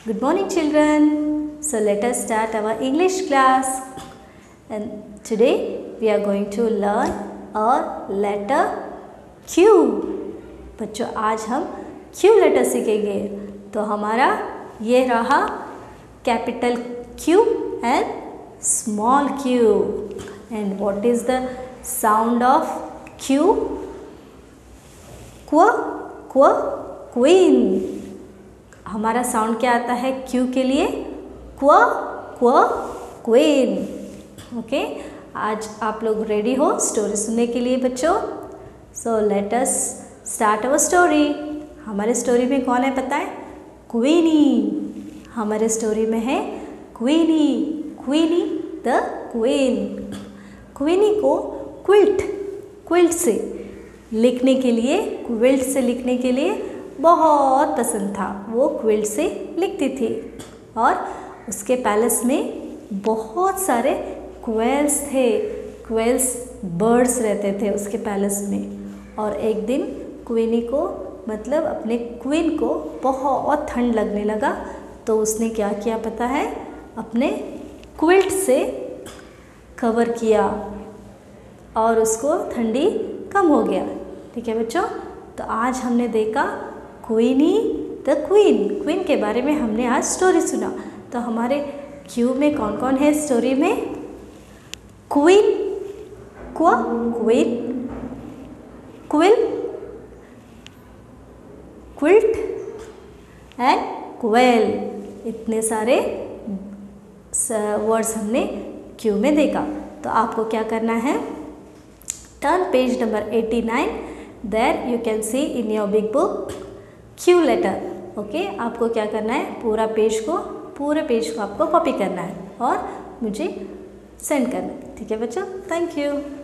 Good morning, children. So let us start our English class. And today we are going to learn a letter Q. बच्चों आज हम Q letter सीखेंगे. तो हमारा ये रहा capital Q and small q. And what is the sound of Q? Queen. हमारा sound क्या आता है Q के लिए? क्वीन. ओके, आज आप लोग रेडी हो स्टोरी सुनने के लिए बच्चों? So let us start our story. हमारे स्टोरी में कौन है पता है? क्वीनी. हमारे स्टोरी में है क्वीनी. क्वीनी द क्वीन. क्वीनी को क्विल्ट से लिखने के लिए बहुत पसंद था. वो क्विल्ट से लिखती थी और उसके पैलेस में बहुत सारे क्वेल्स थे. क्वेल्स बर्ड्स रहते थे उसके पैलेस में. और एक दिन क्वीनी को मतलब अपने क्वीन को बहुत ठंड लगने लगा. तो उसने क्या किया पता है? अपने क्विल्ट से कवर किया और उसको ठंडी कम हो गया. ठीक है बच्चों, तो आज हमने देखा क्वीनी द क्वीन. क्वीन के बारे में हमने आज स्टोरी सुना. तो हमारे क्यू में कौन कौन है स्टोरी में? Queen, queen, quill, quilt and quail. इतने सारे वर्ड्स हमने क्यू में देखा. तो आपको क्या करना है? Turn page number 89. There you can see in your big book Q letter. Okay, आपको क्या करना है? पूरे पेज को आपको कॉपी करना है और मुझे सेंड करना है. ठीक है बच्चों, थैंक यू.